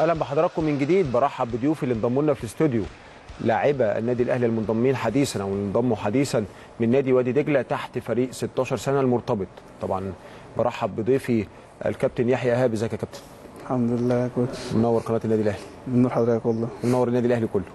اهلا بحضراتكم من جديد. برحب بضيوفي اللي انضموا لنا في الاستوديو، لاعبه النادي الاهلي المنضمين حديثا او اللي انضموا حديثا من نادي وادي دجله تحت فريق 16 سنه المرتبط. طبعا برحب بضيفي الكابتن يحيى ايهاب. ازيك يا كابتن؟ الحمد لله يا كوتش. منور قناه النادي الاهلي. منور حضرتك والله. منور النادي الاهلي كله.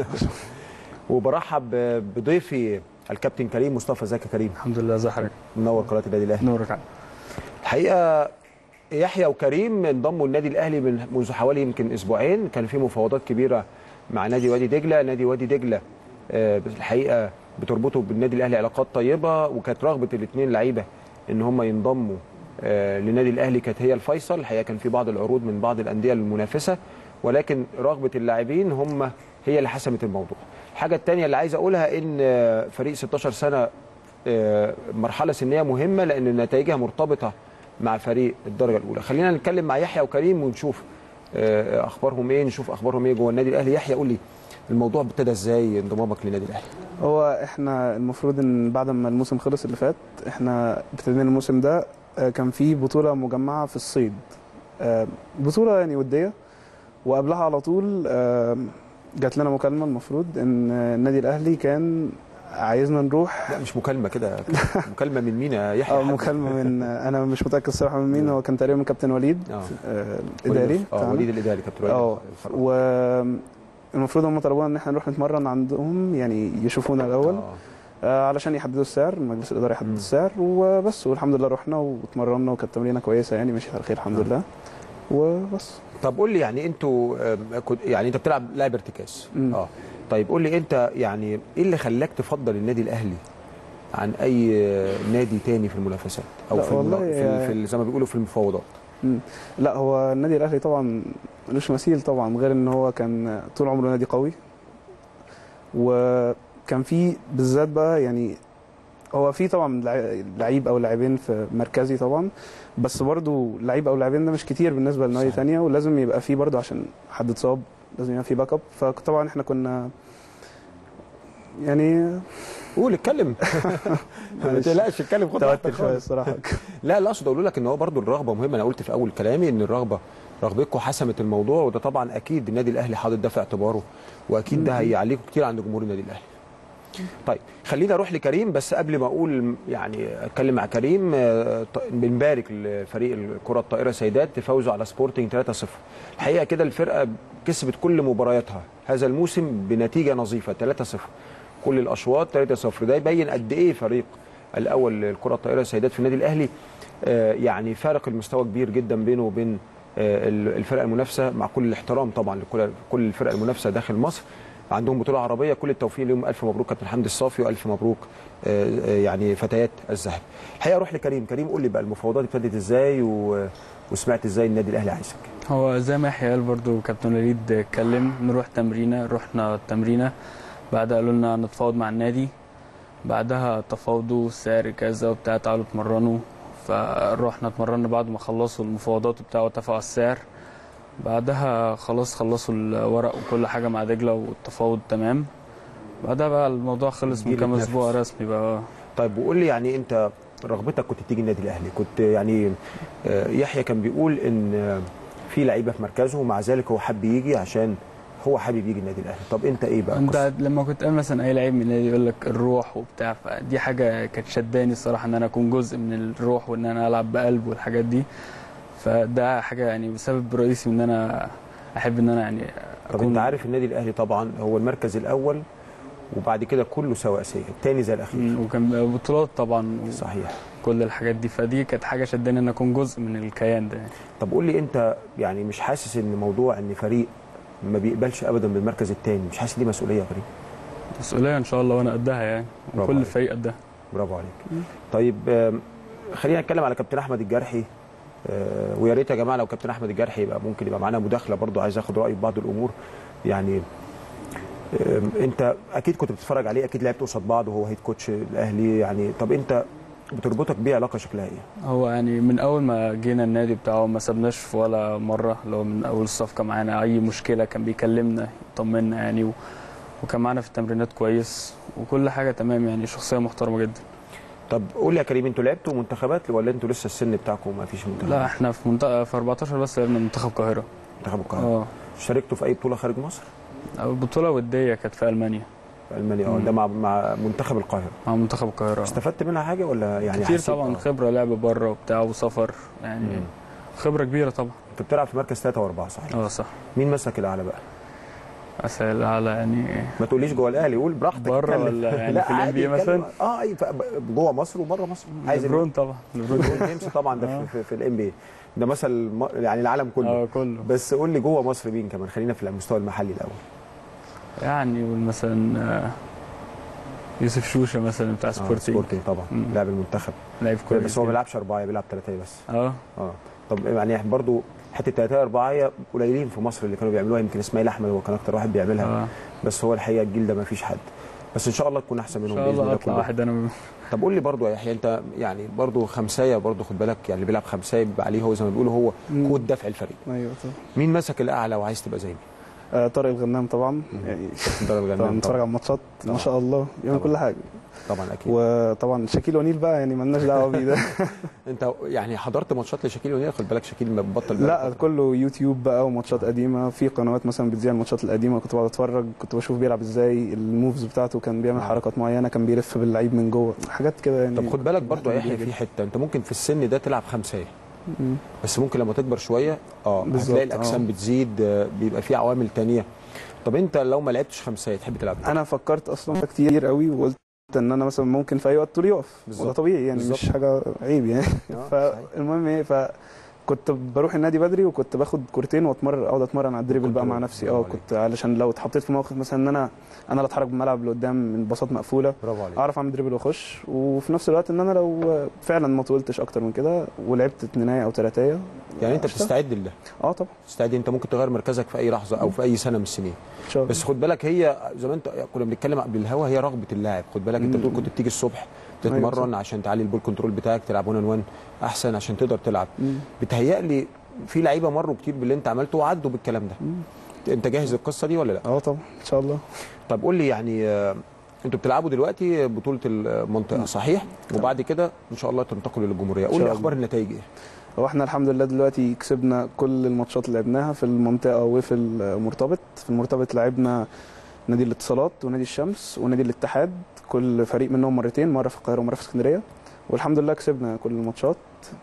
وبرحب بضيفي الكابتن كريم مصطفى. ازيك يا كريم؟ الحمد لله. ازي حضرتك؟ منور قناه النادي الاهلي. نورك. الحقيقه يحيى وكريم انضموا النادي الاهلي منذ حوالي يمكن اسبوعين. كان في مفاوضات كبيره مع نادي وادي دجله. نادي وادي دجله الحقيقه بتربطه بالنادي الاهلي علاقات طيبه، وكانت رغبه الاثنين لعيبه ان هم ينضموا للنادي الاهلي كانت هي الفيصل. الحقيقه كان في بعض العروض من بعض الانديه المنافسه، ولكن رغبه اللاعبين هم هي اللي حسمت الموضوع. الحاجه الثانيه اللي عايز اقولها ان فريق 16 سنه مرحله سنيه مهمه لان نتائجها مرتبطه مع فريق الدرجه الاولى. خلينا نتكلم مع يحيى وكريم ونشوف اخبارهم ايه، نشوف اخبارهم ايه جوه النادي الاهلي. يحيى قول لي الموضوع ابتدى ازاي انضمامك للنادي الاهلي؟ هو احنا المفروض ان بعد ما الموسم خلص اللي فات احنا ابتدينا الموسم ده كان في بطوله مجمعه في الصيد، بطوله يعني وديه، وقبلها على طول جات لنا مكالمه المفروض ان النادي الاهلي كان عايزنا نروح. لا مش مكالمه كده. مكالمه من مين يا يحيى؟ مكالمه من انا مش متاكد الصراحه من مين. هو كان تقريبا من كابتن وليد الاداري. وليد الاداري كابتن وليد. والمفروض هم طلبونا ان احنا نروح نتمرن عندهم، يعني يشوفونا الاول علشان يحددوا السعر، مجلس الاداره يحدد السعر وبس. والحمد لله رحنا واتمرنا وكانت تمرينه كويسه، يعني مشيت على خير الحمد لله وبس. طب قول لي يعني انتوا يعني انت بتلعب لاعب ارتكاز. طيب قول لي انت يعني ايه اللي خلاك تفضل النادي الاهلي عن اي نادي تاني في المنافسات او في زي ما بيقولوا في المفاوضات؟ لا هو النادي الاهلي طبعا ملوش مثيل طبعا، غير ان هو كان طول عمره نادي قوي، وكان فيه بالذات بقى يعني هو في طبعا لعيب او لاعبين في مركزي طبعا، بس برضو لعيب او لاعبين ده مش كتير بالنسبه لنادي ثانيه، ولازم يبقى فيه برضو عشان حد اتصاب لازم يبقى فيه باك اب. فطبعا احنا كنا يعني قول اتكلم. ما تقلقش اتكلم، خد راحتك شويه الصراحه. لا اقصد اقول لك ان هو برضو الرغبه مهمه. انا قلت في اول كلامي ان رغبتكم حسمت الموضوع، وده طبعا اكيد النادي الاهلي حاطط ده في اعتباره، واكيد ده هيعليكم كتير عند جمهور النادي الاهلي. طيب خلينا اروح لكريم، بس قبل ما اقول يعني اتكلم مع كريم بنبارك لفريق الكره الطائره سيدات تفوزوا على سبورتنج 3-0. الحقيقه كده الفرقه كسبت كل مبارياتها هذا الموسم بنتيجه نظيفه 3-0 كل الاشواط 3-0. ده يبين قد ايه فريق الاول للكره الطائره سيدات في النادي الاهلي يعني فارق المستوى كبير جدا بينه وبين الفرق المنافسه، مع كل الاحترام طبعا لكل الفرق المنافسه داخل مصر. عندهم بطوله عربيه، كل التوفيق لهم. الف مبروك كابتن حمدي الصافي، والف مبروك يعني فتيات الذهب. الحقيقه اروح لكريم. كريم قول لي بقى المفاوضات ابتدت ازاي وسمعت ازاي النادي الاهلي عايزك؟ هو زي ما يحيى قال برضه كابتن وليد اتكلم نروح تمرينه، رحنا التمرينه، بعدها قالوا لنا نتفاوض مع النادي، بعدها تفاوضوا السعر كذا وبتاع، تعالوا اتمرنوا. فروحنا اتمرنا بعد ما خلصوا المفاوضات وبتاع واتفقوا على السعر، بعدها خلاص خلصوا الورق وكل حاجه مع دجله والتفاوض تمام. بعدها بقى الموضوع خلص من كام اسبوع رسمي بقى. طيب وقول لي يعني انت رغبتك كنت تيجي النادي الاهلي، كنت يعني يحيى كان بيقول ان في لعيبه في مركزه ومع ذلك هو حب يجي عشان هو حابب يجي النادي الاهلي. طب انت ايه بقى؟ انت لما كنت قال مثلا اي لعيب من النادي يقول لك الروح وبتاع، فدي حاجه كانت شداني الصراحه ان انا اكون جزء من الروح وان انا العب بقلب والحاجات دي. فده حاجه يعني سبب رئيسي ان انا احب ان انا يعني طب انت عارف النادي الاهلي طبعا هو المركز الاول وبعد كده كله سواسيه، الثاني زي الاخير، وكان بطولات طبعا صحيح كل الحاجات دي، فدي كانت حاجه شداني ان اكون جزء من الكيان ده. طب قول لي انت يعني مش حاسس ان موضوع ان فريق ما بيقبلش ابدا بالمركز الثاني، مش حاسس دي مسؤوليه يا كريم؟ مسؤوليه ان شاء الله وانا قدها يعني، وكل الفريق قدها. برافو عليك. طيب خلينا نتكلم على كابتن احمد الجرحي، ويا ريت يا جماعه لو كابتن احمد الجرحي يبقى ممكن يبقى معانا مداخله برضو، عايز اخد رايه في بعض الامور. يعني انت اكيد كنت بتتفرج عليه، اكيد لعبت قصاد بعض وهو هيد كوتش الاهلي يعني، طب انت بتربطك بيه علاقه شكلها ايه؟ هو يعني من اول ما جينا النادي بتاعه ما سابناش في ولا مره، لو من اول الصفقه معانا اي مشكله كان بيكلمنا يطمنا يعني، وكان معانا في التمرينات كويس وكل حاجه تمام، يعني شخصيه محترمه جدا. طب قول لي يا كريم، انتوا لعبتوا منتخبات ولا انتوا لسه السن بتاعكم ما فيش منتخبات؟ لا احنا في 14 بس لعبنا منتخب القاهره. منتخب القاهره. شاركتوا في اي بطوله خارج مصر؟ بطوله وديه كانت في المانيا. في المانيا ده مع منتخب القاهره. مع منتخب القاهره. استفدت منها حاجه ولا يعني كتير طبعا، خبره لعب بره وبتاع وسفر يعني. خبره كبيره طبعا. انت بتلعب في مركز 3 و4 صحيح؟ صح. مين مسك الاعلى بقى؟ مسك الاعلى يعني ما تقوليش جوه الاهلي، قول براحتك. بره ولا يعني لا في الام بي مثلا؟ جوه مصر وبره مصر. عايز ليبرون طبعا. ليبرون جيمس طبعا ده في الام بي، ده مثل يعني العالم كله. كله. بس قول لي جوه مصر مين كمان؟ خلينا في المستوى المحلي الاول. يعني مثلا يوسف شوشه مثلا بتاع سبورتنج طبعا. لاعب المنتخب، لاعب كويس بس هو ما بيلعبش اربعه، بيلعب ثلاثيه بس. طب يعني برضو حته ثلاثيه اربعه قليلين في مصر اللي كانوا بيعملوها، يمكن اسماعيل احمد هو كان اكتر واحد بيعملها. بس هو الحقيقه الجيل ده ما فيش حد، بس ان شاء الله تكون احسن منهم باذن الله. اطلع واحد انا. طب قول لي برضو يا يحيى، انت يعني برضو خمسايه، برضو خد بالك يعني اللي بيلعب خمسايه بيبقى عليه هو زي ما بيقولوا هو قوه دفع الفريق. ايوه طبعا. مين مسك الاعلى وعايز تبقى زي مين؟ طارق الغنام طبعا. يعني طارق الغنام طبعا نتفرج على الماتشات ما شاء الله يوم كل حاجه طبعا اكيد. وطبعا شاكيل اونيل بقى يعني مالناش دعوه بيه ده. انت يعني حضرت ماتشات لشاكيل اونيل؟ خد بالك شاكيل ما بطل. لا كله يوتيوب بقى وماتشات قديمه، في قنوات مثلا بتذيع الماتشات القديمه كنت بقعد اتفرج، كنت بشوف بيلعب ازاي، الموفز بتاعته كان بيعمل حركات معينه، كان بيلف باللعيب من جوه، حاجات كده يعني. طب خد بالك برضو يا يحيى في حته، انت ممكن في السن ده تلعب خمسيه، بس ممكن لما تكبر شويه هتلاقي الاجسام بتزيد، بيبقى في عوامل ثانيه. طب انت لو ما لعبتش خمسيه تحب تلعب ايه؟ انا فكرت اصلا كتير قوي وقلت ان انا مثلا ممكن في اي وقت طول يقف، وده طبيعي يعني بالزبط. مش حاجه عيب يعني. فالمهم ايه، فكنت بروح النادي بدري وكنت باخد كورتين واتمرن، اقعد اتمرن على الدريبل بقى مع نفسي. كنت علشان لو اتحطيت في موقف مثلا ان انا اللي اتحرك بالملعب لقدام من باصات مقفوله، اعرف اعمل دريبل واخش، وفي نفس الوقت ان انا لو فعلا ما طولتش اكتر من كده ولعبت اثنينيه او ثلاثيه. يعني انت بتستعد لده؟ طبعا تستعد. انت ممكن تغير مركزك في اي لحظه او في اي سنه من السنين. بس خد بالك هي زي ما انت كنا بنتكلم قبل الهوا، هي رغبه اللاعب. خد بالك انت بتقول كنت بتيجي الصبح تتمرن عشان تعلي البول كنترول بتاعك، تلعب 1 1 احسن عشان تقدر تلعب. بتهيألي في لعيبه مروا كتير باللي انت عملته وعدوا بالكلام ده. انت جاهز للقصه دي ولا لا؟ طبعا ان شاء الله. طب قول لي يعني انتوا بتلعبوا دلوقتي بطوله المنطقه صحيح؟ وبعد كده ان شاء الله تنتقلوا للجمهوريه. قول لي اخبار النتائج ايه؟ هو احنا الحمد لله دلوقتي كسبنا كل الماتشات اللي لعبناها في المنطقه وفي المرتبط. في المرتبط لعبنا نادي الاتصالات ونادي الشمس ونادي الاتحاد، كل فريق منهم مرتين، مره في القاهره ومره في اسكندريه، والحمد لله كسبنا كل الماتشات.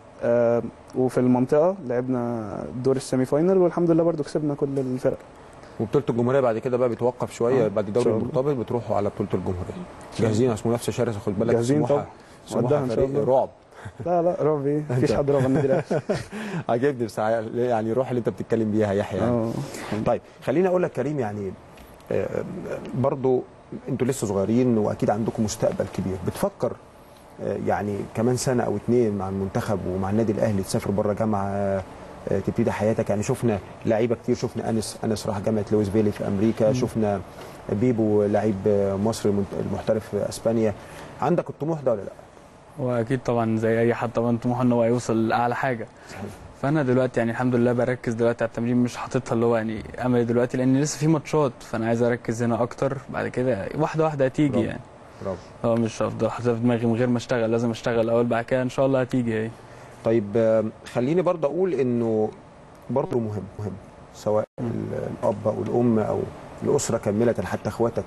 وفي المنطقه لعبنا دور السيمي فاينل والحمد لله برضو كسبنا كل الفرق. وبطوله الجمهوريه بعد كده بقى بتوقف شويه بعد الدوري المرتبط، بتروحوا على بطوله الجمهوريه. جاهزين عشان منافسه شرسه. خد بالك جاهزين طبعا. سموحه فريق رعب. لا رعب ايه؟ مفيش حد رعب النادي الاهلي. عجبني بس يعني الروح اللي انت بتتكلم بيها يا يحيى يعني. طيب خليني اقول لك كريم، يعني برضو انتوا لسه صغيرين واكيد عندكم مستقبل كبير. بتفكر يعني كمان سنه او اتنين مع المنتخب ومع النادي الاهلي تسافر بره جامعه تبتدي حياتك؟ يعني شفنا لعيبه كتير، شفنا انس راح جامعه لويسفيلي في امريكا، شفنا بيبو لعيب مصري المحترف في اسبانيا. عندك الطموح ده ولا لا؟ واكيد طبعا زي اي حد طبعا طموحه ان هو يوصل لاعلى حاجه. صحيح. فانا دلوقتي يعني الحمد لله بركز دلوقتي على التمرين، مش حاططها اللي هو يعني امل دلوقتي لان لسه في ماتشات، فانا عايز اركز هنا اكتر. بعد كده واحده واحده هتيجي يعني. برافو. مش هفضل حاططها في دماغي من غير ما اشتغل، لازم اشتغل الاول بعد كده ان شاء الله هتيجي هي. طيب خليني برضه اقول انه برضه مهم سواء الاب او الام او الاسره كامله حتى اخواتك،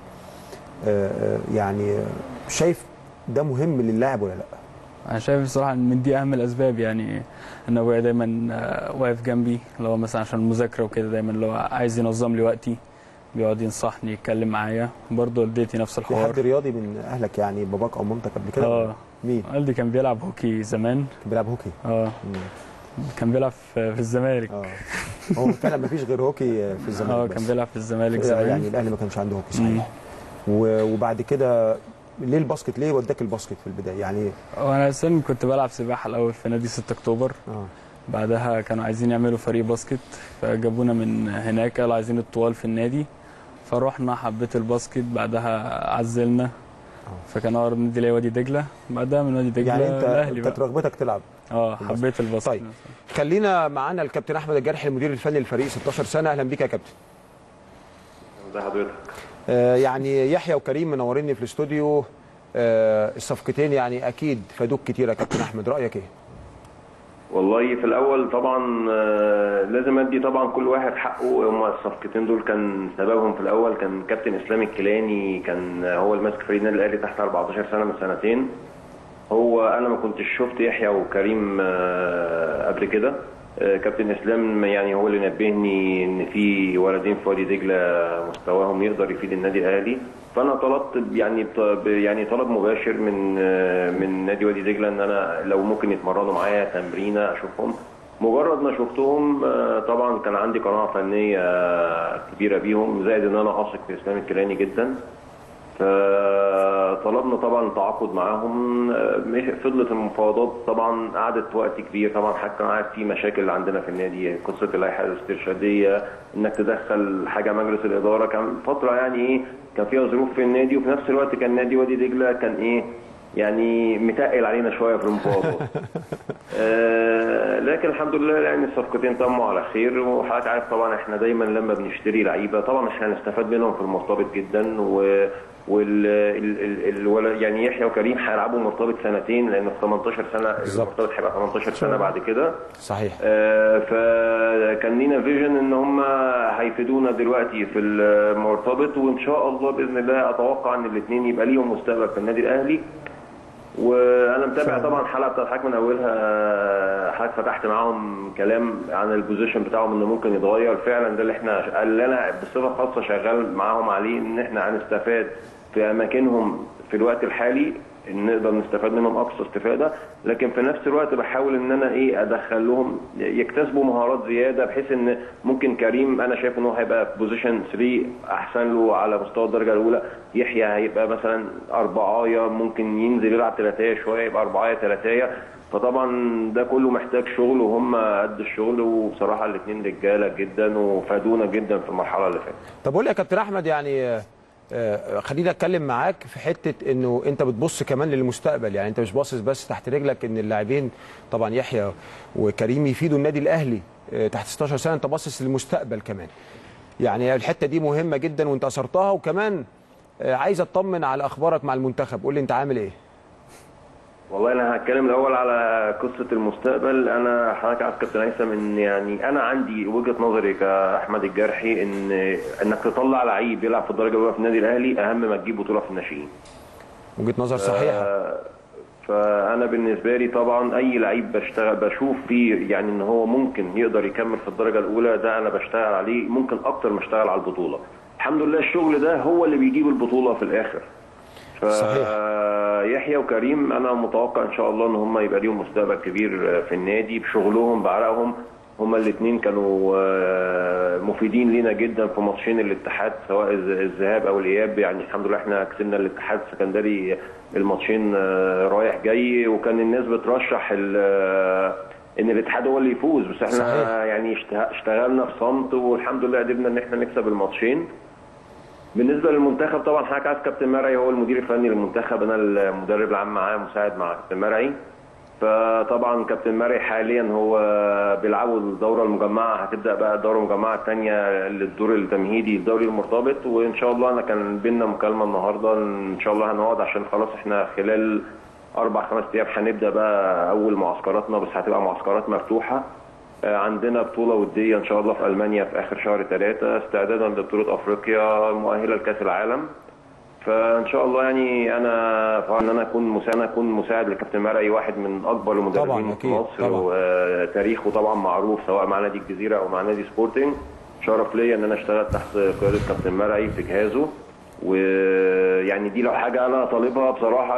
يعني شايف ده مهم للاعب ولا لا؟ انا شايف بصراحه ان من دي اهم الاسباب، يعني ان ابويا دايما واقف جنبي، اللي هو مثلا عشان المذاكره وكده، دايما اللي هو عايز ينظم لي وقتي، بيقعد ينصحني يتكلم معايا. برضه والدتي نفس الحوار. في حد رياضي من اهلك يعني باباك او مامتك قبل كده؟ مين؟ والدي كان بيلعب هوكي زمان. كان بيلعب هوكي؟ كان بيلعب في الزمالك. هو فعلا ما فيش غير هوكي في الزمالك. كان بيلعب في الزمالك زمان. يعني الاهلي ما كانش عنده هوكي صحيح. وبعد كده ليه الباسكت؟ ليه وداك الباسكت في البدايه يعني؟ وانا اصلا كنت بلعب سباحه الاول في نادي 6 اكتوبر. بعدها كانوا عايزين يعملوا فريق باسكت، فجابونا من هناك قالوا عايزين الطوال في النادي، فروحنا حبيت الباسكت. بعدها عزلنا، فكان اقرب نادي ليا وادي دجله، بعدها من وادي دجله يعني الاهلي انت رغبتك تلعب. حبيت الباسكت. طيب خلينا معانا الكابتن احمد الجرحي المدير الفني للفريق 16 سنه. اهلا بيك يا كابتن. ازي حضرتك؟ يعني يحيى وكريم منوريني في الاستوديو. الصفقتين يعني اكيد فادوك كتير يا كابتن احمد، رايك ايه؟ والله في الاول طبعا لازم ادي طبعا كل واحد حقه. هم الصفقتين دول كان سببهم في الاول كان كابتن اسلام الكيلاني، كان هو اللي ماسك فريق النادي الاهلي تحت 14 سنه من سنتين. انا ما كنتش شفت يحيى وكريم قبل كده. كابتن اسلام يعني هو اللي نبهني ان في ولدين في وادي دجله مستواهم يقدر يفيد النادي الاهلي، فانا طلبت يعني طلب مباشر من نادي وادي دجله ان انا لو ممكن يتمرنوا معايا تمرينه اشوفهم. مجرد ما شفتهم طبعا كان عندي قناعه فنيه كبيره بيهم، زائد ان انا اثق في اسلام الكيلاني جدا. فطلبنا طبعا تعاقد معاهم. فضلت المفاوضات طبعا قعدت وقت كبير. طبعا حتى قعد في مشاكل عندنا في النادي، قصه اللائحه الاسترشاديه، انك تدخل حاجه مجلس الاداره، كان فتره يعني كان فيها ظروف في النادي، وفي نفس الوقت كان نادي وادي دجله كان يعني متقل علينا شويه في المفاوضات. لكن الحمد لله يعني الصفقتين تموا على خير. وحضرتك عارف طبعا احنا دايما لما بنشتري لعيبه طبعا احنا هنستفاد منهم في المرتبط جدا، يعني يحيى وكريم هيلعبوا مرتبط سنتين، لان في 18 سنه المرتبط هيبقى 18 سنه بعد كده. صحيح. فكان لينا فيجن ان هم هيفيدونا دلوقتي في المرتبط، وان شاء الله باذن الله اتوقع ان الاثنين يبقى ليهم مستقبل في النادي الاهلي. وانا متابع طبعا الحلقه بتاعت حضرتك من اولها. حضرتك فتحت معاهم كلام عن البوزيشن بتاعهم انه ممكن يتغير فعلا. ده اللي انا بصفه خاصه شغال معاهم عليه، ان احنا هنستفاد في اماكنهم في الوقت الحالي، ان نقدر نستفاد منهم اقصى استفاده. لكن في نفس الوقت بحاول ان انا ادخل لهم يكتسبوا مهارات زياده، بحيث ان ممكن كريم انا شايف ان هو هيبقى في بوزيشن 3 احسن له على مستوى الدرجه الاولى. يحيى هيبقى مثلا اربعايه، ممكن ينزل يلعب ثلاثيه شويه يبقى اربعايه ثلاثيه. فطبعا ده كله محتاج شغل، وهم قد الشغل. وبصراحه الاثنين رجاله جدا وفادونا جدا في المرحله اللي فاتت. طب قول لي يا كابتن احمد، يعني خلينا اتكلم معاك في حته انه انت بتبص كمان للمستقبل. يعني انت مش باصص بس تحت رجلك ان اللاعبين طبعا يحيى وكريم يفيدوا النادي الاهلي تحت 16 سنه، انت باصص للمستقبل كمان. يعني الحته دي مهمه جدا وانت اثرتها. وكمان عايز اطمن على اخبارك مع المنتخب، قول لي انت عامل ايه؟ والله انا هتكلم الاول على قصه المستقبل. انا حضرتك عارف كابتن هيثم ان يعني انا عندي وجهه نظري كاحمد الجرحي انك تطلع لعيب يلعب في الدرجه الاولى في النادي الاهلي اهم ما تجيب بطوله في الناشئين. وجهه نظر صحيحه. فانا بالنسبه لي طبعا اي لعيب بشوف فيه يعني ان هو ممكن يقدر يكمل في الدرجه الاولى، ده انا بشتغل عليه ممكن اكتر ما اشتغل على البطوله. الحمد لله الشغل ده هو اللي بيجيب البطوله في الاخر. صحيح. يحيى وكريم انا متوقع ان شاء الله ان هم يبقى ليهم مستقبل كبير في النادي بشغلهم بعرقهم. هم الاثنين كانوا مفيدين لينا جدا في ماتشين الاتحاد، سواء الذهاب او الاياب. يعني الحمد لله احنا كسبنا الاتحاد السكندري الماتشين رايح جاي، وكان الناس بترشح ان الاتحاد هو اللي يفوز، بس احنا صحيح. يعني اشتغلنا في صمت والحمد لله قدرنا ان احنا نكسب الماتشين. بالنسبه للمنتخب طبعا حضرتك عارف كابتن مرعي هو المدير الفني للمنتخب، انا المدرب العام معاه مساعد مع كابتن مرعي. فطبعا كابتن مرعي حاليا هو بيلعبوا الدوره المجمعه، هتبدا بقى الدوره المجمعه الثانيه للدور التمهيدي للدوري المرتبط. وان شاء الله انا كان بينا مكالمه النهارده ان شاء الله هنقعد عشان خلاص احنا خلال 4-5 ايام هنبدا بقى اول معسكراتنا، بس هتبقى معسكرات مفتوحه. عندنا بطوله وديه ان شاء الله في المانيا في اخر شهر 3 استعدادا لبطوله افريقيا المؤهله لكاس العالم. فان شاء الله يعني انا اكون مساعد لكابتن مرعي، واحد من اكبر المدربين في مصر، وتاريخه طبعا معروف سواء مع نادي الجزيره او مع نادي سبورتنج. شرف ليا ان انا اشتغل تحت قياده كابتن مرعي في جهازه. ويعني دي لو حاجه انا طالبها بصراحه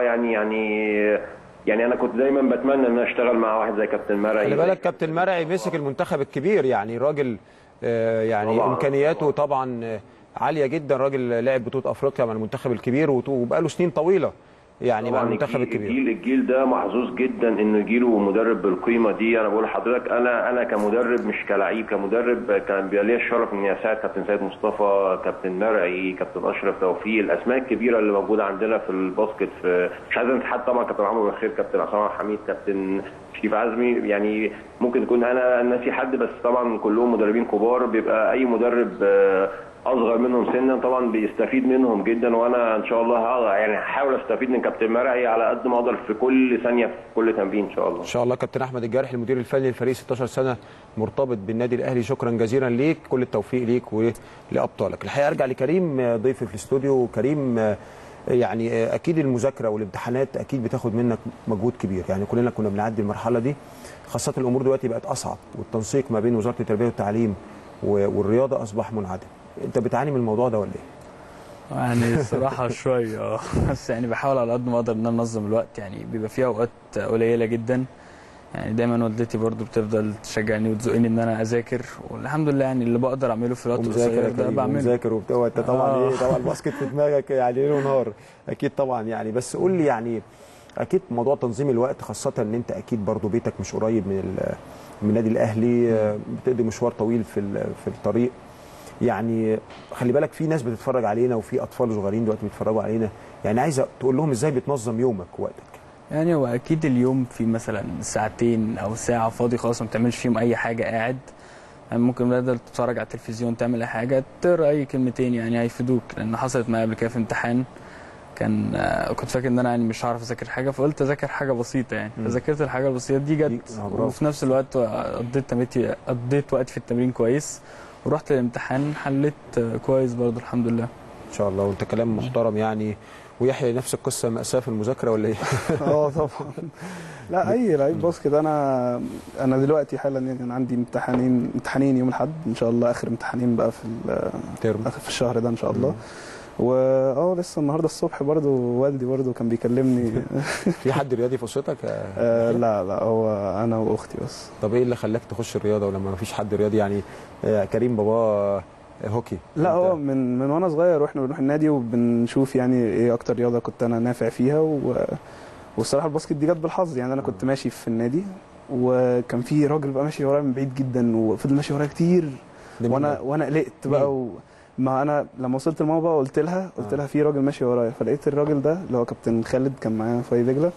يعني انا كنت دايما بتمنى ان انا اشتغل مع واحد زي كابتن مرعي. خلي بالك كابتن مرعي مسك المنتخب الكبير، يعني راجل يعني طبعا امكانياته طبعا عاليه جدا. راجل لعب بطوله افريقيا مع المنتخب الكبير وبقاله سنين طويله يعني مع المنتخب الكبير. الجيل ده محظوظ جدا انه يجيله مدرب بالقيمه دي. انا بقول لحضرتك انا كمدرب مش كلاعب، كمدرب كان بيبقى ليا الشرف اني اساعد كابتن سيد مصطفى، كابتن مرعي، كابتن اشرف توفيق، الاسماء الكبيره اللي موجوده عندنا في الباسكت. مش عايز انسى حد طبعا، كابتن عمرو بخير، كابتن عصام حميد، كابتن شريف عزمي. يعني ممكن يكون انا ناسي حد، بس طبعا كلهم مدربين كبار. بيبقى اي مدرب اصغر منهم سنا طبعا بيستفيد منهم جدا، وانا ان شاء الله يعني هحاول استفيد من كابتن مرعي على قد ما اقدر في كل ثانيه في كل تمرين ان شاء الله. ان شاء الله. كابتن احمد الجارحي المدير الفني للفريق 16 سنه مرتبط بالنادي الاهلي، شكرا جزيلا ليك، كل التوفيق ليك ولابطالك. الحقيقه ارجع لكريم ضيفي في الاستوديو. كريم، يعني اكيد المذاكره والامتحانات اكيد بتاخد منك مجهود كبير، يعني كلنا كنا بنعدي المرحله دي، خاصه الامور دلوقتي بقت اصعب والتنسيق ما بين وزاره التربيه والتعليم والرياضه اصبح منعدم. انت بتعاني من الموضوع ده ولا ايه؟ يعني الصراحه شويه بس يعني بحاول على قد ما اقدر ان انا انظم الوقت، يعني بيبقى فيها اوقات قليله جدا، يعني دايما والدتي برضو بتفضل تشجعني وتزقني ان انا اذاكر، والحمد لله يعني اللي بقدر اعمله في الوقت القصير ده بعمله. ومذاكر وبتاع، انت طبعا ايه طبعا الباسكت في دماغك يعني ليل ونهار اكيد طبعا يعني. بس قول لي يعني اكيد موضوع تنظيم الوقت، خاصه ان انت اكيد برضو بيتك مش قريب من النادي الاهلي، بتقضي مشوار طويل في الطريق، يعني خلي بالك في ناس بتتفرج علينا وفي اطفال صغيرين دلوقتي بيتفرجوا علينا، يعني عايز تقول لهم ازاي بتنظم يومك ووقتك. يعني هو اكيد اليوم في مثلا ساعتين او ساعه فاضي خالص ما بتعملش فيهم اي حاجه، قاعد يعني ممكن بدل تتفرج على التلفزيون تعمل اي حاجه، تقرا اي كلمتين يعني هيفيدوك، لان حصلت معايا قبل كده في امتحان كنت فاكر ان انا يعني مش هعرف اذاكر حاجه، فقلت اذاكر حاجه بسيطه يعني، فذاكرت الحاجه البسيطه دي جت، وفي نفس الوقت قضيت وقت في التمرين كويس، ورحت الامتحان حليت كويس برضه الحمد لله. ان شاء الله. وانت كلام محترم يعني. ويحيى نفس القصه، مأساة في المذاكره ولا ايه؟ طبعا. لا اي لعيب باسكت. انا دلوقتي حالا يعني عندي امتحانين يوم الاحد ان شاء الله، اخر امتحانين بقى في الشهر ده ان شاء الله. لسه النهارده الصبح برضو والدي برضو كان بيكلمني. في حد رياضي في اسرتك؟ لا هو انا واختي بس. طب ايه اللي خلاك تخش الرياضه ولما ما فيش حد رياضي يعني؟ كريم بابا هوكي. لا هو من وانا صغير واحنا بنروح النادي وبنشوف يعني ايه اكتر رياضه كنت انا نافع فيها، والصراحه الباسكت دي جت بالحظ، يعني انا كنت ماشي في النادي وكان في راجل بقى ماشي ورايا من بعيد جدا وفضل ماشي ورايا كتير، وانا قلقت بقى ما انا لما وصلت لماما بقى قلت لها في راجل ماشي ورايا، فلقيت الراجل ده اللي هو كابتن خالد كان معايا في وادي دجله،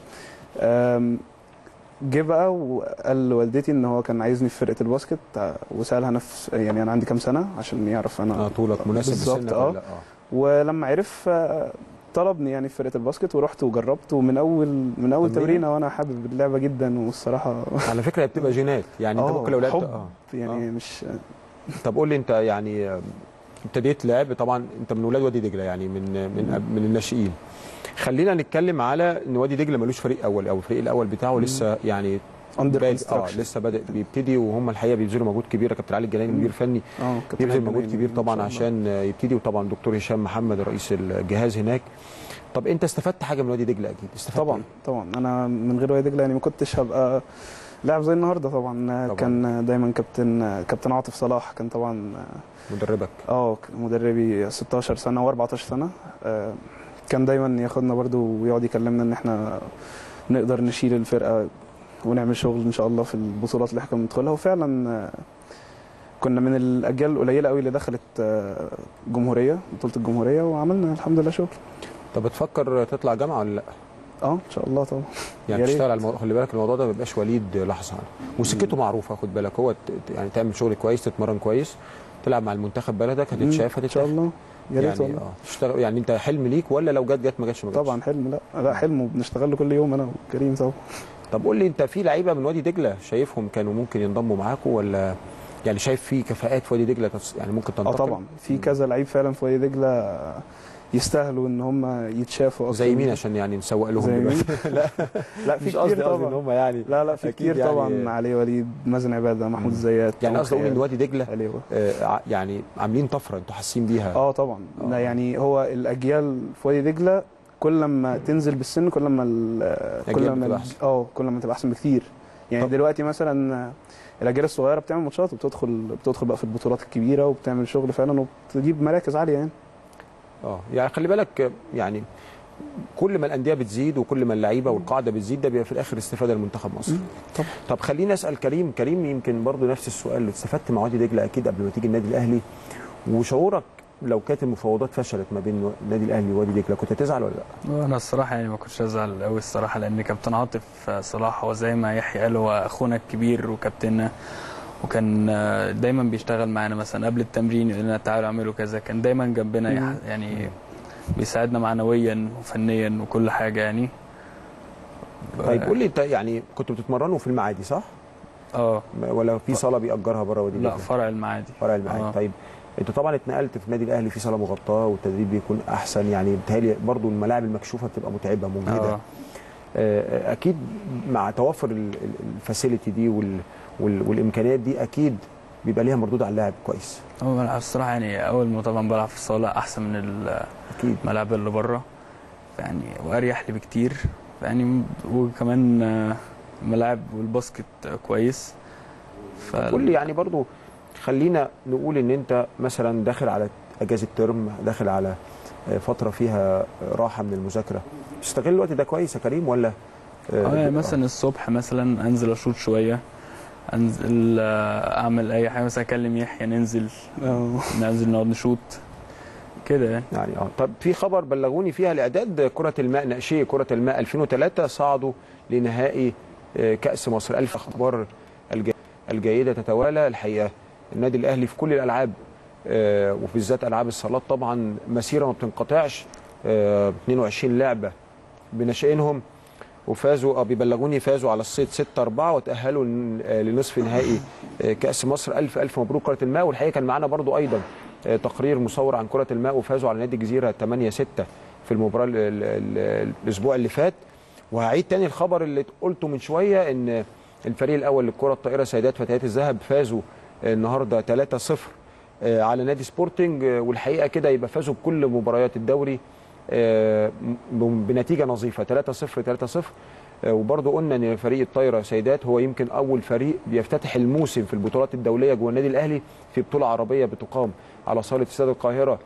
جه بقى وقال لوالدتي ان هو كان عايزني في فرقه الباسكت، وسالها نفس يعني انا عندي كام سنه عشان يعرف انا طولك مناسب بالظبط. ولما عرف طلبني يعني في فرقه الباسكت، ورحت وجربت، ومن اول تمرينه وانا حابب اللعبه جدا، والصراحه على فكره هي بتبقى جينات يعني. انت ممكن لو لعبت يعني مش. طب قول لي انت يعني ابتديت لعب، طبعا انت من ولاد وادي دجله يعني من الناشئين. خلينا نتكلم على ان وادي دجله ملوش فريق اول، او الفريق الاول بتاعه لسه يعني لسه بادئ بيبتدي، وهم الحقيقه بيبذلوا مجهود كبير. كابتن علي الجلاني مدير فني بيبذل مجهود كبير طبعا عشان يبتدي، وطبعا دكتور هشام محمد رئيس الجهاز هناك. طب انت استفدت حاجه من وادي دجله؟ اكيد استفدت. طبعا انا من غير وادي دجله يعني ما كنتش هبقى لاعب زي النهارده طبعا. كان دايما كابتن عاطف صلاح كان طبعا مدربك. مدربي 16 سنه و14 سنه. كان دايما ياخدنا برده ويقعد يكلمنا ان احنا نقدر نشيل الفرقه ونعمل شغل ان شاء الله في البطولات اللي احنا بندخلها، وفعلا كنا من الاجيال القليله قوي اللي دخلت بطوله الجمهوريه، وعملنا الحمد لله شغل. طب بتفكر تطلع جامعه ولا لا؟ ان شاء الله طبعا. يعني تشتغل على خلي بالك الموضوع ده ما بيبقاش وليد لحظه عنه، وسكته معروفه. خد بالك هو يعني تعمل شغل كويس، تتمرن كويس، تلعب مع المنتخب بلدك، هتتشاف ان شاء الله. يا ريت يعني تشتغل. يعني انت حلم ليك ولا لو جت ما جاتش؟ طبعا حلم. لا حلم وبنشتغل له كل يوم انا وكريم طبعا. طب قول لي انت في لعيبه من وادي دجله شايفهم كانوا ممكن ينضموا معاكم، ولا يعني شايف في كفاءات في وادي دجله يعني ممكن تنتقل؟ طبعا في كذا لعيب فعلا في وادي دجله يستاهلوا ان هم يتشافوا زي مين عشان يعني نسوق لهم دلوقتي؟ لا في كتير طبعا ان هم يعني لا في كتير يعني طبعا. علي وليد، مازن عباده، محمود الزيات. يعني قصدي اقول ان وادي دجله يعني عاملين طفره انتوا حاسين بيها. طبعا. يعني هو الاجيال في وادي دجله كل ما تنزل بالسن كل ما تبقى احسن بكتير. يعني دلوقتي مثلا الاجيال الصغيره بتعمل ماتشات وبتدخل بقى في البطولات الكبيره وبتعمل شغل فعلا وبتجيب مراكز عاليه يعني. يعني خلي بالك يعني كل ما الانديه بتزيد وكل ما اللعيبه والقاعده بتزيد، ده بيبقى في الاخر استفاده لمنتخب مصر. طب خليني اسال كريم يمكن برضو نفس السؤال اللي استفدت مع وادي دجله اكيد قبل ما تيجي النادي الاهلي، وشعورك لو كانت المفاوضات فشلت ما بين النادي الاهلي ووادي دجله كنت هتزعل ولا لا؟ انا الصراحه يعني ما كنتش هزعل قوي الصراحه، لان كابتن عاطف صلاح هو زي ما يحيى قال هو اخونا الكبير وكابتننا، وكان دايما بيشتغل معانا مثلا قبل التمرين يقول لنا تعالوا اعملوا كذا، كان دايما جنبنا يعني بيساعدنا معنويا وفنيا وكل حاجه يعني. طيب قول لي انت يعني كنتوا بتتمرنوا في المعادي صح؟ ولا في صاله بيأجرها بره ودي؟ لا فرع المعادي. فرع المعادي. طيب انت طبعا اتنقلت في النادي الاهلي في صاله مغطاه والتدريب بيكون احسن، يعني بيتهيألي برضو الملاعب المكشوفه بتبقى متعبه مجهده. اكيد مع توفر الفاسيلتي دي والامكانيات دي اكيد بيبقى ليها مردود على اللاعب كويس. هو بلعب الصراحه يعني اول ما طبعا بلعب في الصاله احسن من الملاعب اللي بره يعني، واريح لي بكتير يعني، وكمان ملاعب والباسكت كويس. قول لي يعني برضو خلينا نقول ان انت مثلا داخل على اجازه ترم، داخل على فتره فيها راحه من المذاكره، تستغل الوقت ده كويس يا كريم ولا؟ مثلا الصبح مثلا انزل اشوط شويه، انزل اعمل اي حاجه، مثلا اكلم يحيى ننزل نقعد نشوط كده يعني. طب في خبر بلغوني فيها الاعداد كره الماء ناشئه كره الماء 2003 صعدوا لنهائي كاس مصر. الف اخبار الجيده تتوالى الحقيقه. النادي الاهلي في كل الالعاب وبالذات العاب الصالات طبعا مسيره ما بتنقطعش، 22 لعبه بناشئينهم وفازوا بيبلغوني فازوا على الصيد 6-4 وتاهلوا لنصف نهائي كاس مصر. الف الف مبروك كره الماء. والحقيقه كان معانا برضو ايضا تقرير مصور عن كره الماء وفازوا على نادي الجزيره 8-6 في المباراه الاسبوع اللي فات. وهعيد تاني الخبر اللي قلته من شويه ان الفريق الاول للكره الطائره سيدات فتيات الذهب فازوا النهارده 3-0 على نادي سبورتنج، والحقيقه كده يبقى فازوا بكل مباريات الدوري بنتيجه نظيفه 3-0. وبرضه قلنا ان فريق الطايره سيدات هو يمكن اول فريق بيفتتح الموسم في البطولات الدوليه جوه النادي الاهلي في بطوله عربيه بتقام على صاله استاد القاهره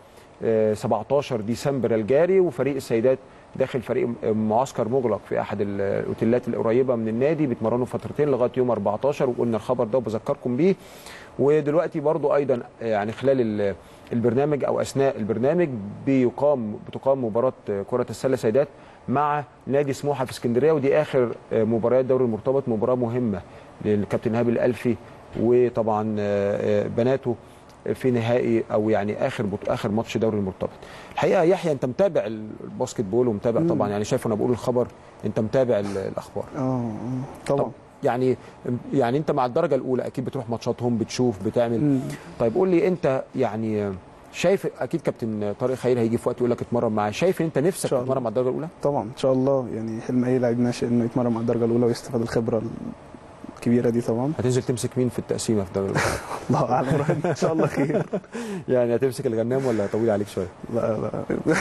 17 ديسمبر الجاري. وفريق السيدات داخل فريق معسكر مغلق في احد الاوتيلات القريبه من النادي، بيتمرنوا فترتين لغايه يوم 14 وقلنا الخبر ده وبذكركم بيه. ودلوقتي برضو ايضا يعني خلال البرنامج او اثناء البرنامج بتقام مباراه كره السله سيدات مع نادي سموحه في اسكندريه، ودي اخر مباريات دوري المرتبط، مباراه مهمه للكابتن هابي الالفي وطبعا بناته في نهائي او يعني اخر ماتش دوري المرتبط. الحقيقه يحيى انت متابع الباسكت بول ومتابع طبعا، يعني شايف انا بقول الخبر انت متابع الاخبار. طبعا يعني انت مع الدرجه الاولى اكيد بتروح ماتشاتهم بتشوف بتعمل. طيب قول لي انت يعني شايف اكيد كابتن طارق خير هيجي في وقت يقول لك اتمرن معاه، شايف ان انت نفسك تتمرن مع الدرجه الاولى؟ طبعا ان شاء الله، يعني حلم اي لاعب ناشئ انه يتمرن مع الدرجه الاولى ويستفاد الخبره الكبيره دي طبعا. هتنزل تمسك مين في التقسيمه في الدوري الاولى؟ الله اعلم ان شاء الله خير. يعني هتمسك الغنام ولا طويل عليك شويه؟ لا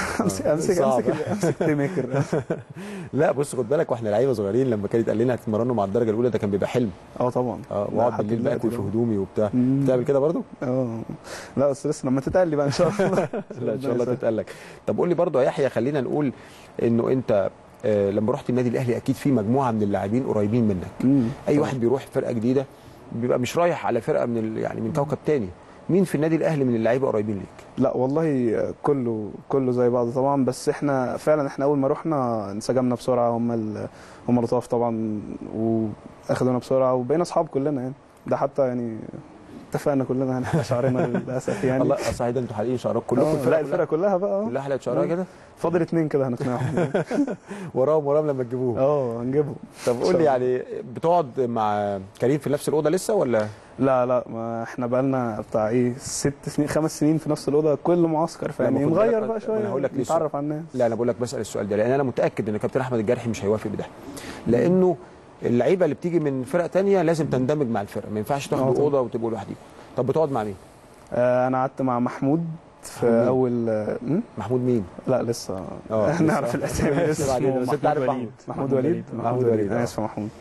امسك بلاي ميكر. لا بص خد بالك واحنا لعيبه صغيرين لما كانت قال لنا هتتمرنوا مع الدرجه الاولى ده كان بيبقى حلم. طبعا. واقعد بالليل باكل في هدومي وبتاع. بتعمل كده برضو؟ لا بس لسه لما تتقال لي بقى ان شاء الله. لا ان شاء الله تتقال لك. طب قول لي برضو يا يحيى، خلينا نقول انه انت لما رحت النادي الاهلي اكيد في مجموعه من اللاعبين قريبين منك. اي واحد بيروح فرقه جديده بيبقى مش رايح على فرقه يعني من كوكب تاني. مين في النادي الاهلي من اللعيبه قريبين ليك؟ لا والله كله زي بعض طبعا، بس احنا اول ما رحنا انسجمنا بسرعه، هم لطاف طبعا واخدونا بسرعه وبقينا اصحاب كلنا يعني. ده حتى يعني اتفقنا كلنا هنحلق شعرنا للاسف يعني. الله صحيح ده انتوا حالقين شعركم كلكم؟ لا الفرقه كلها بقى كلها حلقت شعرها كده. فاضل 2 كده هنقنعهم. وراهم لما تجيبوهم. هنجيبهم. طب قول لي يعني بتقعد مع كريم في نفس الاوضه لسه ولا؟ لا ما احنا بقى لنا بتاع 6 سنين 5 سنين في نفس الاوضه كل معسكر، فيعني نغير بقى شويه. انا هقول لك نتعرف على الناس. لا انا بقول لك بسال السؤال ده لان انا متاكد ان كابتن احمد الجرحي مش هيوافق بده، لانه اللعيبه اللي بتيجي من فرق ثانيه لازم تندمج مع الفرقه، ما ينفعش تاخدوا اوضه وتبقوا لوحديكم. طب بتقعد مع مين؟ انا قعدت مع محمود في اول. محمود مين؟ لا لسه نعرف الاسامي لسه. محمود وليد. انا اسف محمود.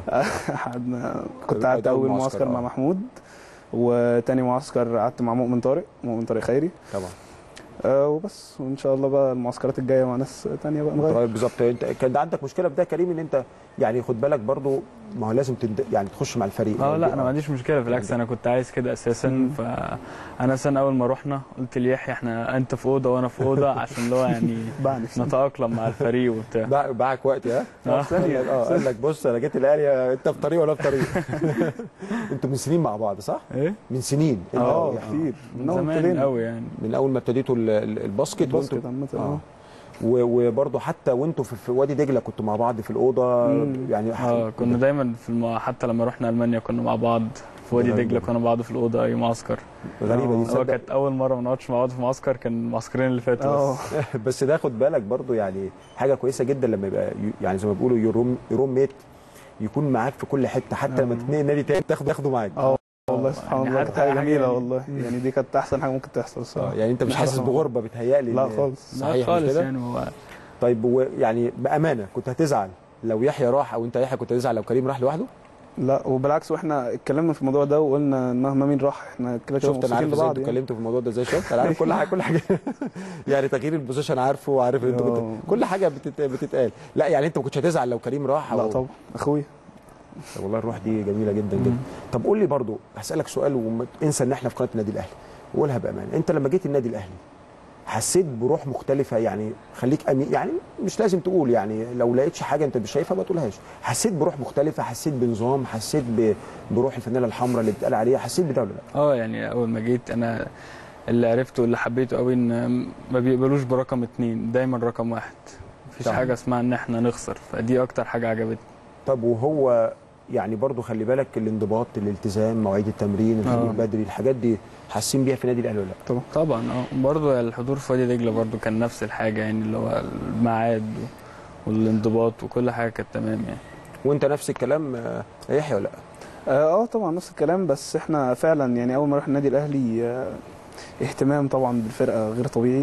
كنت قعدت اول معسكر مع محمود، وتاني معسكر قعدت مع مؤمن طارق خيري طبعا. وبس، وان شاء الله بقى المعسكرات الجايه مع ناس تانية بقى نغير. طيب بالظبط. انت كان عندك مشكله في ده يا كريم، ان انت يعني خد بالك برضو، ما هو لازم يعني تخش مع الفريق. لا انا ما عنديش مشكله، بالعكس انا كنت عايز كده اساسا. فانا اصلا اول ما رحنا قلت ليحيى احنا انت في اوضه وانا في اوضه عشان اللي هو يعني نتاقلم مع الفريق وبتاع. باعك وقت قال لك بص انا جيت الاهلي، انت في طريق ولا في طريق. انتوا من سنين مع بعض صح؟ ايه من سنين. كتير من زمان قوي يعني، من اول ما ابتديتوا الباسكت عامه. وبرضه حتى وانتوا في وادي دجله كنتوا مع بعض في الاوضه يعني. كنا دايما حتى لما رحنا المانيا كنا مع بعض في وادي دجله، كنا مع بعض في الاوضه اي معسكر. غريبه دي. هو كانت اول مره ما نقعدش مع بعض في معسكر، كان المعسكرين اللي فاتوا بس. بس ده خد بالك برضه يعني حاجه كويسه جدا لما يبقى يعني زي ما بيقولوا يروم ميت يكون معاك في كل حته، حتى لما تتنقل نادي تاني تاخده معاك. والله سبحان الله كانت حاجه جميله والله. يعني دي كانت احسن حاجه ممكن تحصل الصراحه. يعني انت مش حاسس بغربه بتهيألي؟ لا خالص. صحيح خالص كده؟ يعني هو طيب يعني بامانه كنت هتزعل لو يحيى راح، او انت يحيى كنت هتزعل لو كريم راح لوحده؟ لا وبالعكس، واحنا اتكلمنا في الموضوع ده وقلنا مهما مين راح احنا كده شفت انا عارف ازاي انتوا اتكلمتوا في الموضوع ده ازاي. شفت انا عارف كل حاجه يعني تغيير البوزيشن عارفه، وعارف ان انتوا كل حاجه بتتقال. لا يعني انت ما كنتش هتزعل لو كريم راح؟ لا طبعا اخويا. والله الروح دي جميله جدا جدا. طب قول لي برضو، هسالك سؤال وانسى ان احنا في قناه النادي الاهلي، وقولها بامانه، انت لما جيت النادي الاهلي حسيت بروح مختلفه؟ يعني خليك امين، يعني مش لازم تقول، يعني لو لقيتش حاجه انت مش شايفها ما تقولهاش. حسيت بروح مختلفه؟ حسيت بنظام؟ حسيت بروح الفانيله الحمراء اللي بتقال عليها؟ حسيت بده ولا لا؟ يعني اول ما جيت انا اللي عرفته واللي حبيته قوي ان ما بيقبلوش برقم 2، دايما رقم 1. مفيش حاجه اسمها ان احنا نخسر، فدي اكتر حاجه عجبتني. طب وهو يعني برضو خلي بالك الانضباط، الالتزام، مواعيد التمرين، الحضور بدري، الحاجات دي حاسين بيها في النادي الاهلي ولا لا؟ طبعا برضو الحضور في وادي دجله برضو كان نفس الحاجه، يعني اللي هو الميعاد والانضباط وكل حاجه كانت تمام يعني. وانت نفس الكلام يا يحيى ولا لا؟ طبعا نفس الكلام، بس احنا فعلا يعني اول ما رحنا النادي الاهلي اهتمام طبعا بالفرقه غير طبيعي.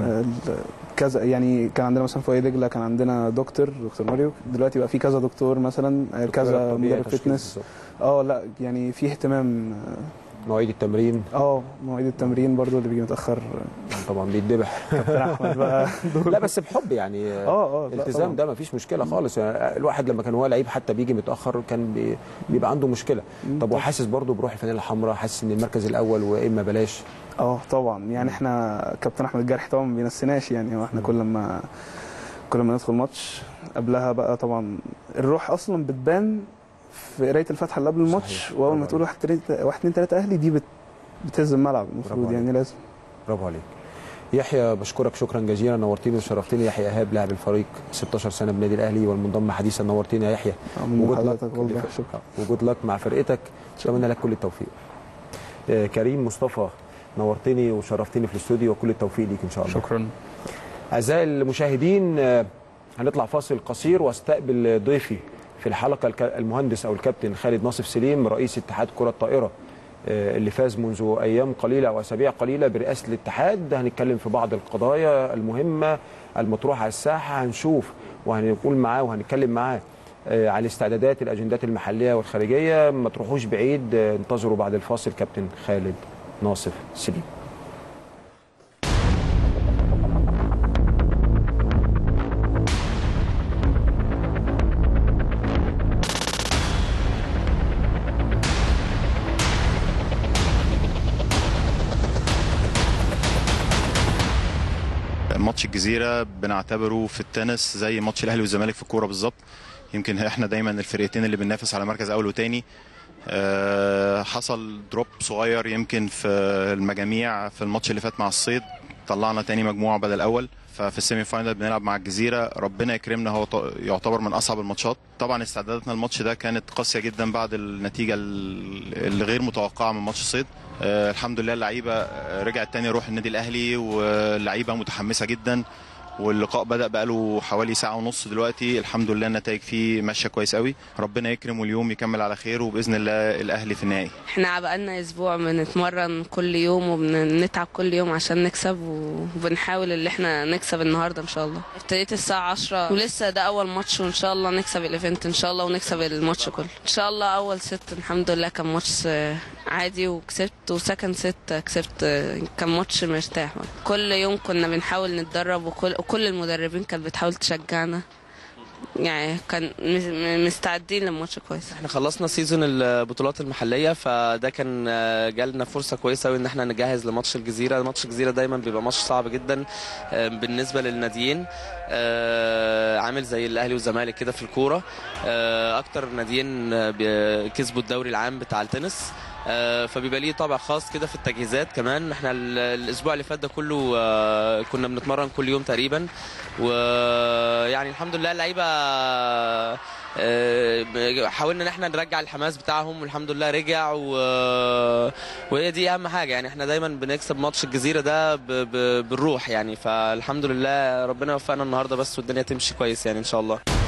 كذا يعني كان عندنا مثلا في وادي دجله كان عندنا دكتور ماريو، دلوقتي بقى في كذا دكتور مثلا، كذا مدرب فتنس. لا يعني في اهتمام. مواعيد التمرين، مواعيد التمرين برضو اللي بيجي متاخر طبعا بيتذبح. كابتن احمد بقى لا بس بحب يعني. الالتزام ده مفيش مشكله خالص. يعني الواحد لما كان هو لعيب حتى بيجي متاخر كان بيبقى عنده مشكله. طب وحاسس برضو بروح الفانيله الحمراء؟ حاسس ان المركز الاول واما بلاش؟ طبعا يعني احنا كابتن احمد الجرحي طبعا ما بينسيناش يعني. واحنا كل ما ندخل ماتش قبلها بقى طبعا الروح اصلا بتبان في قرايه الفاتحه اللي قبل الماتش. واول ما تقول 1 2 3 اهلي دي بتهز الملعب المفروض يعني لازم. برافو عليك يحيى، بشكرك شكرا جزيلا، نورتني وشرفتني. يحيى ايهاب لاعب الفريق 16 سنه بالنادي الاهلي والمنضم حديثا، نورتني يا يحيى. وجود لك مع فرقتك، اتمنى لك كل التوفيق. كريم مصطفى، نورتني وشرفتني في الاستوديو، وكل التوفيق ليك ان شاء الله. شكرا. اعزائي المشاهدين، هنطلع فاصل قصير واستقبل ضيفي في الحلقه المهندس او الكابتن خالد ناصف سليم، رئيس اتحاد كره الطائره اللي فاز منذ ايام قليله او اسابيع قليله برئاسه الاتحاد. هنتكلم في بعض القضايا المهمه المطروحه على الساحه، هنشوف وهنقول معاه وهنتكلم معاه على الاستعدادات، الاجندات المحليه والخارجيه. ما تروحوش بعيد، انتظروا بعد الفاصل كابتن خالد ناصف سليم. ماتش الجزيره بنعتبره في التنس زي ماتش الاهلي والزمالك في الكوره بالظبط. يمكن احنا دايما الفرقتين اللي بننافس على مركز اول وثاني. حصل دروب صغير يمكن في المجاميع في الماتش اللي فات مع الصيد، طلعنا تاني مجموعه بدل اول. ففي السيمي فاينال بنلعب مع الجزيره، ربنا يكرمنا، هو يعتبر من اصعب الماتشات. طبعا استعداداتنا الماتش ده كانت قاسيه جدا بعد النتيجه اللي غير متوقعه من ماتش الصيد. الحمد لله اللعيبه رجعت تاني روح النادي الاهلي، واللعيبه متحمسه جدا، واللقاء بدأ بقاله حوالي ساعة ونص دلوقتي. الحمد لله النتائج فيه ماشية كويس قوي، ربنا يكرم واليوم يكمل على خير، وبإذن الله الأهلي في النهائي. احنا بقالنا أسبوع بنتمرن كل يوم وبنتعب كل يوم عشان نكسب، وبنحاول اللي احنا نكسب النهاردة إن شاء الله. ابتديت الساعة 10 ولسه ده أول ماتش، وإن شاء الله نكسب الإيفنت إن شاء الله، ونكسب الماتش كله إن شاء الله. أول ست الحمد لله كان ماتش عادي وكسبت، وسكند ست كسبت. كان ماتش مرتاح. كل يوم كنا بنحاول نتدرب، وكل المدربين كانت بتحاول تشجعنا، يعني كان مستعدين للماتش كويس. احنا خلصنا سيزون البطولات المحليه، فده كان جالنا فرصه كويسه قوي ان احنا نجهز لماتش الجزيره. ماتش الجزيره دايما بيبقى ماتش صعب جدا بالنسبه للناديين، عامل زي الاهلي والزمالك كده في الكوره. اكتر ناديين كسبوا الدوري العام بتاع التنس، فبيبقى ليه طابع خاص كده في التجهيزات. كمان احنا الاسبوع اللي فات ده كله كنا بنتمرن كل يوم تقريبا، ويعني الحمد لله اللعيبه حاولنا ان احنا نرجع الحماس بتاعهم، والحمد لله رجع، وهي دي اهم حاجه. يعني احنا دايما بنكسب ماتش الجزيره ده بالروح يعني، فالحمد لله ربنا يوفقنا النهارده بس، والدنيا تمشي كويس يعني ان شاء الله.